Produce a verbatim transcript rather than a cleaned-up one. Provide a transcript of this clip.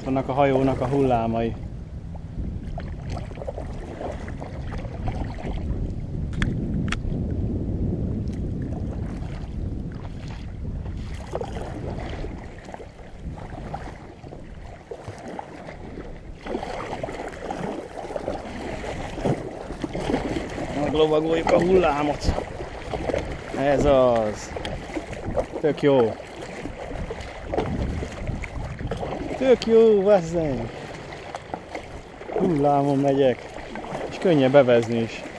vannak a hajónak a hullámai. Meglovagoljuk a hullámot. Ez az. Tök jó. Tök jó, vazzeng. Hullámon megyek. És könnyebb bevezni is.